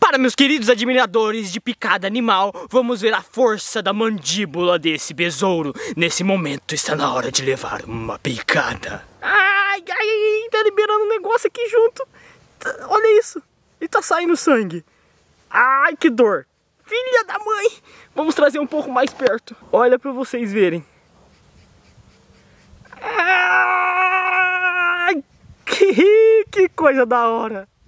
Para meus queridos admiradores de picada animal, vamos ver a força da mandíbula desse besouro. Nesse momento está na hora de levar uma picada. Ai, tá liberando um negócio aqui junto. Olha isso, ele tá saindo sangue. Ai, que dor. Filha da mãe. Vamos trazer um pouco mais perto. Olha pra vocês verem. Ai, que coisa da hora.